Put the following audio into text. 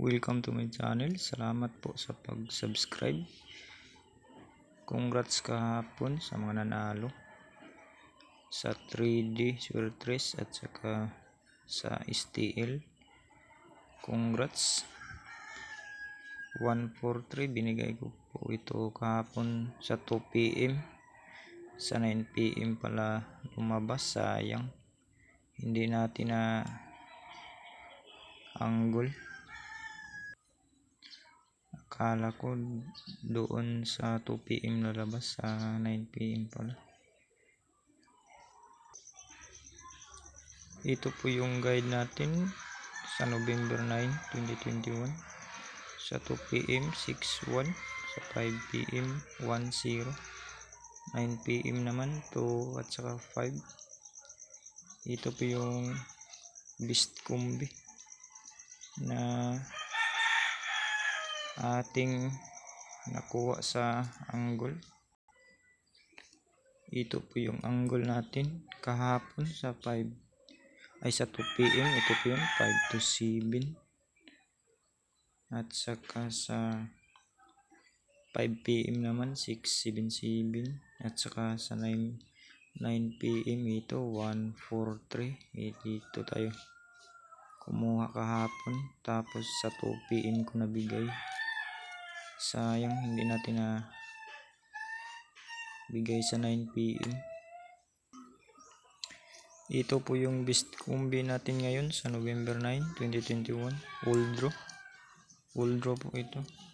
Welcome to my channel. Salamat po sa pag-subscribe. Congrats kahapon sa mga nanalo sa 3D Surtres at saka sa STL. Congrats. 143 binigay ko po ito kahapon sa 2 PM. Sa 9 PM pala lumabas, sayang. Hindi natin na angle. Akala ko doon sa 2 PM lalabas, sa 9 PM pala. Ito po yung guide natin sa November 9, 2021. Sa 2 PM 6-1, sa 5 PM 1-0, 9 PM naman 2 at saka 5. Ito po yung Beast Combi na ating nakuha sa angle. Ito po yung angle natin kahapon sa 2 PM. Ito po yung 5 to 7 at saka sa 5 PM naman 6-7-7 at saka sa 9 PM ito 143. Dito tayo kumuha kahapon, tapos sa 2 PM ko nabigay. Sayang hindi natin na bigay sa 9 PM. Ito po yung Beast Combi natin ngayon sa November 9, 2021. Full draw po ito.